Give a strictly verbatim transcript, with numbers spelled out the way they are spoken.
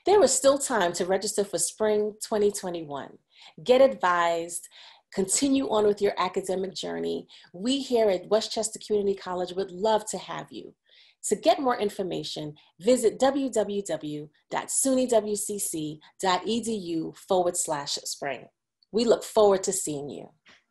There is still time to register for Spring twenty twenty-one. Get advised, continue on with your academic journey. We here at Westchester Community College would love to have you. To get more information, visit www.sunywcc.edu forward slash spring. We look forward to seeing you.